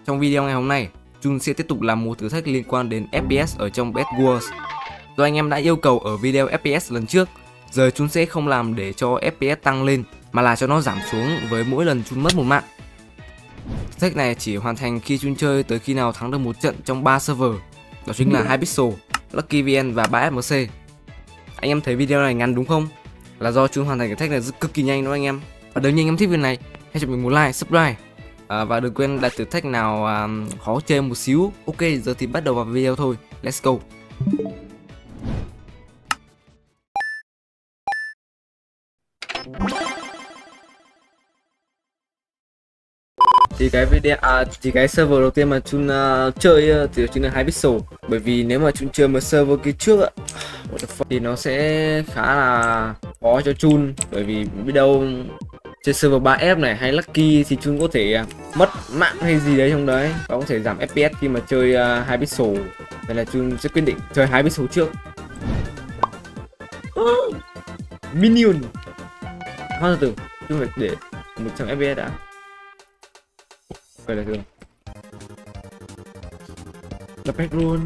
Trong video ngày hôm nay, Jun sẽ tiếp tục làm một thử thách liên quan đến FPS ở trong Bed Wars. Do anh em đã yêu cầu ở video FPS lần trước, giờ Jun sẽ không làm để cho FPS tăng lên mà là cho nó giảm xuống với mỗi lần Jun mất một mạng. Thử thách này chỉ hoàn thành khi Jun chơi tới khi nào thắng được một trận trong 3 server, đó chính là Hypixel, Lucky VN và 3FMC. Anh em thấy video này ngắn đúng không? Là do Jun hoàn thành thử thách này cực kỳ nhanh đó anh em. Và nếu như anh em thích video này, hãy cho mình một like, subscribe. Và đừng quên đặt thử thách nào khó chơi một xíu. Ok, giờ thì bắt đầu vào video thôi. Let's go. Thì cái server đầu tiên mà Jun chơi thì chính là Hypixel. Bởi vì nếu mà Jun chơi một server kia trước thì nó sẽ khá là khó cho Jun. Bởi vì biết đâu trên server 3F này hay Lucky thì Jun có thể mất mạng hay gì đấy trong đấy, và có thể giảm FPS khi mà chơi Hypixel. Nên là Jun sẽ quyết định chơi Hypixel trước. Minion. Hoa từ Jun phải để 100 FPS đã. Vậy là thường đập hết luôn.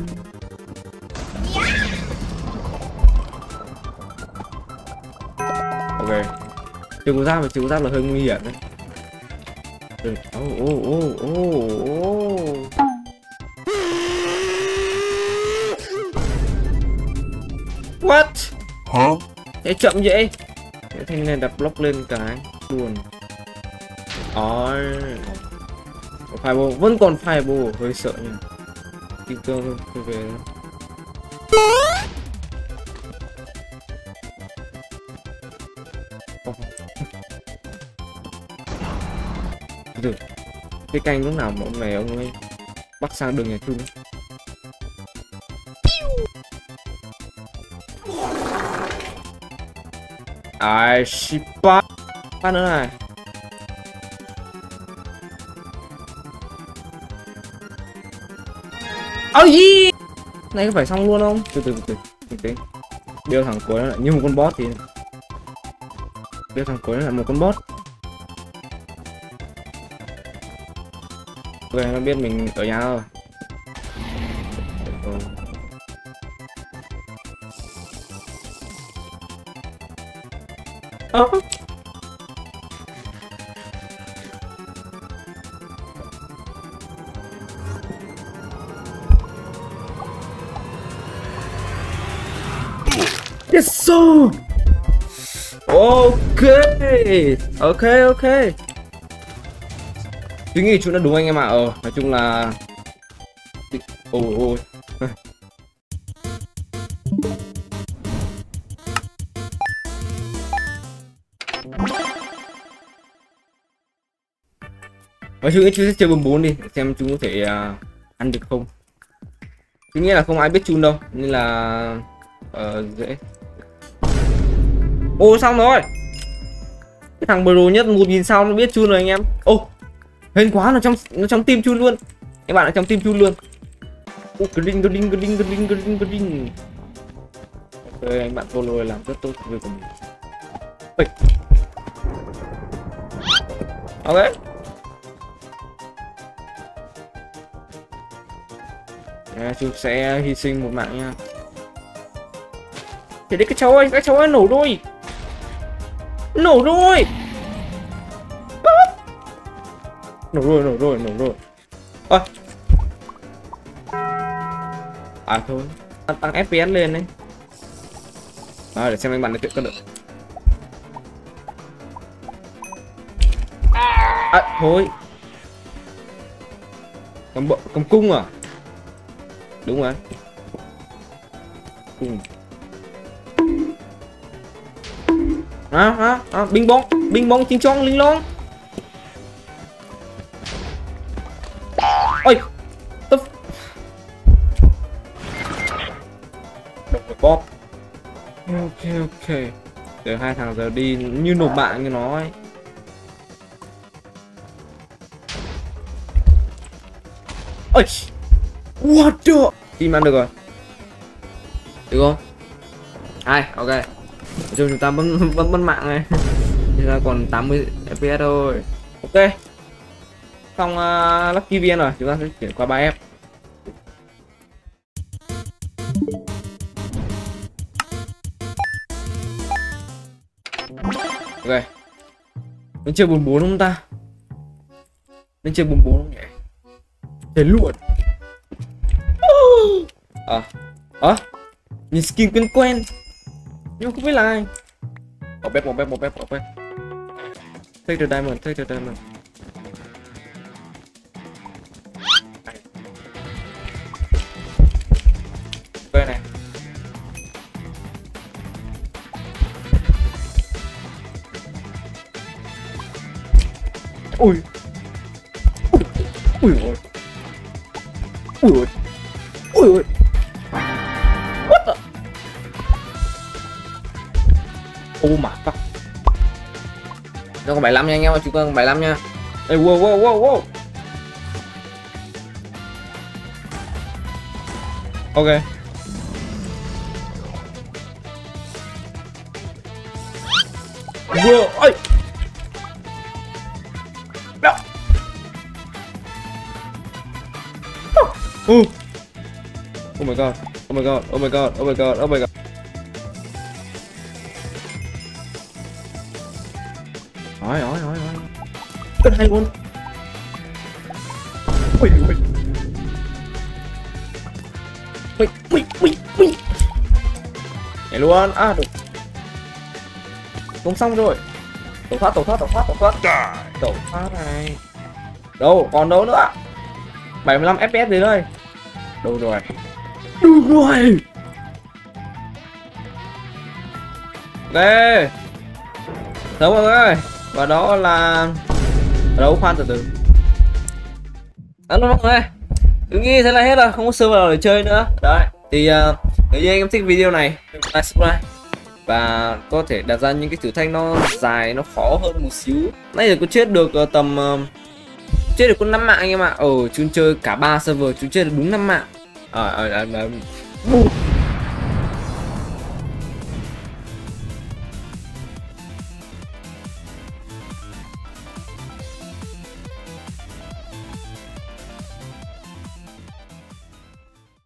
Ok, trừ con giáp là hơi nguy hiểm đấy. What? Hả? Thế chậm vậy? Cái thanh này đặt block lên cái luôn. Fireball, vẫn còn Fireball, hơi sợ nha. Kinh cơ thôi về. Được. Cái canh lúc nào mà ông này ông ấy bắt sang đường nhà Jun. Ai shippa phát nữa này. Oh yeah! Này có phải xong luôn không? Từ từ. Đeo thằng cuối nó lại như một con boss thì. Đeo thằng cuối nó lại một con boss. Ok, nó biết mình ở nhà rồi. Yes sir. Ok. Suy nghĩ chúng đã đúng anh em ạ. Nói chung là nói chung chúng sẽ chơi 4 đi xem chúng có thể ăn được không. Tôi nghĩ là không ai biết Jun đâu nên là dễ. Xong rồi. Cái thằng pro nhất 1000 sao nó biết Jun rồi anh em. Hên quá, nó trong team Jun luôn. Các bạn ở trong team Jun luôn. Green. Ok, anh bạn follow làm rất tốt việc của mình. Ok. Jun sẽ hy sinh một mạng nha. Thì đấy, cái cháu ơi nổ rồi. Nổ rồi. Thôi, tăng FPS lên đấy. Để xem anh bạn được cân được. Thôi. Cầm cung à? Đúng rồi. Cung. Bing bong ching chong linh long. Ôi. Bóp. Ok. Để hai thằng giờ đi như nộp mạng như nó ấy. Ôi. What the? Team ăn được rồi. Được không? Ok. Chúng ta vẫn mạng này. Thì là còn 80 FPS thôi. Ok. xong Lucky viên rồi, chúng ta sẽ chuyển qua 3F. Ok. Nên chơi 44 không ta? Nên chơi 44 không nhỉ? Chơi luôn. Nhìn skin quen quen nhưng không biết là ai. Bỏ bếp. Take the diamond. Ok này. Ui what the? Oh my fuck. Nó còn 75 nha anh em ơi, chúng ta còn 75 nha. Ê, wow. Ok. Wow, ơi. Đó. Oh my god. Hỏi. Rất hay luôn. Ui. Nhảy luôn. À được. Cũng xong rồi. Tổ thoát này. Đâu, còn đâu nữa. 75 FPS gì đây? Đâu rồi? Ok. Đúng rồi. Và đó là đấu khoan từ. Đó mọi người. Cứ nghĩ thế là hết rồi, không có server nào để chơi nữa. Đấy. Thì nếu như anh em thích video này, like, subscribe và có thể đặt ra những cái thử thách nó dài, nó khó hơn một xíu. Nãy giờ có chết được tầm chết được con 5 mạng anh em ạ. Chúng chơi cả 3 server, chúng chơi được đúng 5 mạng.